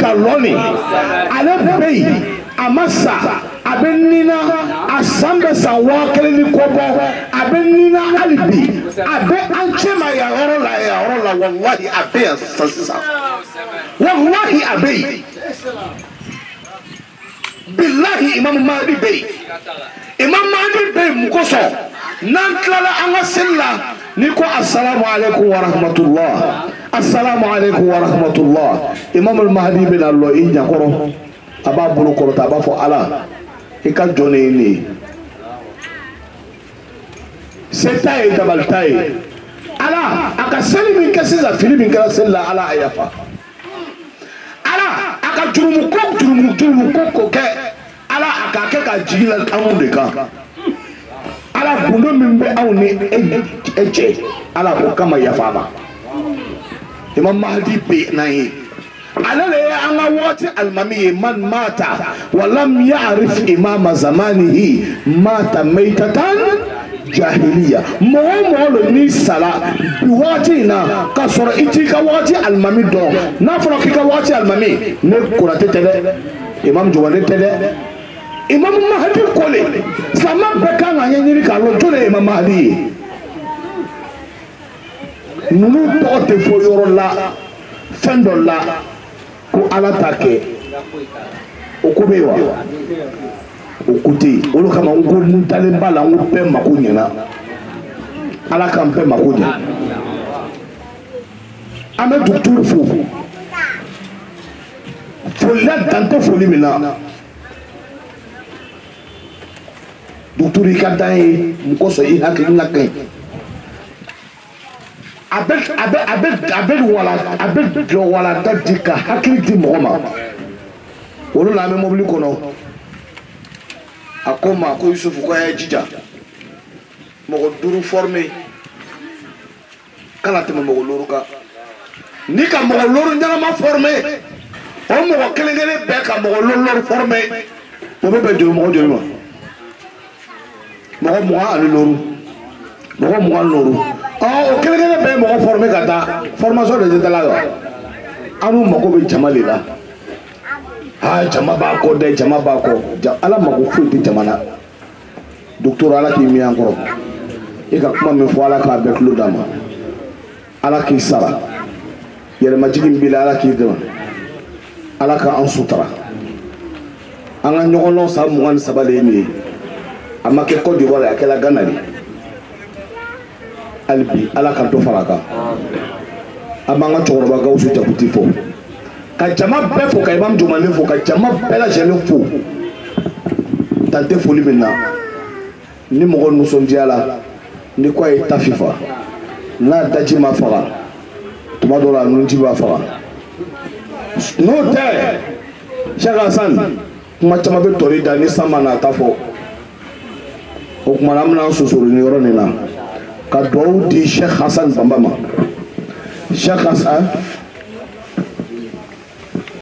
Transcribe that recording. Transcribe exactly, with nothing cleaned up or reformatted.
na lɔni ale bɛ yen a ma sa a bɛ nina a san bɛ san waa kelen ni kɔ bɔ a bɛ nina hali bi a bɛ an cɛ ma yan yɔrɔ la yan yɔrɔ la walahi a bɛ yan sisan sisan walahi a bɛ yen bilahi Imam Mahdi bɛ yen Imam Mahdi bɛ yen mun kosɔn n'an tilala an ka seli la ni ko assalamu alaikum wa rahmatullah assalamu alaikum wa rahmatullah Imam Mahdi bɛ na lɔ i ɲɛkɔrɔ a b'a bolo kɔrɔta a b'a fɔ Ala i ka jɔn ne ne se t'a ye dabali t'a ye Ala a ka seli min kɛ sisan fili min kɛra seli la Ala a yafa Ala a ka jurumu ko jurumu jurumu ko ko kɛ Ala a ka kɛ ka jigi la anw de kan Ala gundo min bɛ anw ni e cɛ Ala o kama yafa ma Imam Mahdi bɛ n'an ye ale de ye an ka waati alimami ye man mata walam ya'rif imama zamanihi mata maytatan jahiliya mɔgɔ o mɔgɔ lo ni sala bi waati in na k'a sɔrɔ i t'i ka waati alimami dɔn n'a fɔra k'i ka waati alimami ne Konate tɛ dɛ Imam Jawande tɛ dɛ Imam Mahdi kole sama bɛɛ kan ka ɲɛɲini k'a lɔn jɔn de ye Imam Mahdi ye ninnu tɔgɔ tɛ fɔ yɔrɔ la fɛn dɔ la ko Ala t'a kɛ o ko bɛ yen wa o ko tɛ yen olu kama n ko n dalen b'a la n ko bɛɛ mako ɲɛna Ala k'an bɛɛ mako ɲɛ an bɛ dugutigi fo foli la dan tɛ foli min na dugutigi i ka dan ye mun kosɔn i hakilina ka ɲi a bɛ a bɛ a bɛ a bɛ wala a bɛ jɔ walanda di ka hakili di mɔgɔ ma olu la an bɛ mobili kɔnɔ a ko n ma ko Yusufu ko a ye jija mɔgɔ duuru former kana tɛmɛ mɔgɔ loru kan ni ka mɔgɔ loru ɲɛnama former o mɔgɔ kelen kelen bɛɛ ka mɔgɔ loru former o bɛ bɛn joli mɔgɔ joli ma mɔgɔ mugan ani loru mɔgɔ mugan loru o kelen kelen bɛɛ mɔgɔ former ka taa formation de tɛ taa la an n'u mako bɛ jama de la aa jama b'a kɔ dɛ jama b'a kɔ Ala mako foyi tɛ jama na docteur Ala k'i mi an kɔrɔ i ka kuma min fɔ Ala k'a bɛɛ tulo d'a ma Ala k'i sara yɛrɛmajigi min b'i la Ala k'i dɛmɛ Ala k'an sutura an ka ɲɔgɔnlɔn san mugan ni saba de ye nin ye a ma kɛ Côte d'Ivoire a kɛra Ghana de hali bi Ala ka dɔ fara a kan an b'an ka cɛkɔrɔba Gawusu Jakuti fo ka jama bɛɛ fo ka Imam Jumande fo ka jama bɛɛ lajɛlen fo dan tɛ foli min na ni mɔgɔ nisɔndiya la ni ko a ye tafi fa n'a daji ma faga tuma dɔw la nunji b'a faga n'o tɛ Sheikh Hassan kuma caman bɛ tɔri da ni san ma na ta fɔ o kuma na an bɛna sosoro ni yɔrɔ nin na ka dugawu di Sheikh Hassan Bamba ma Sheikh Hassan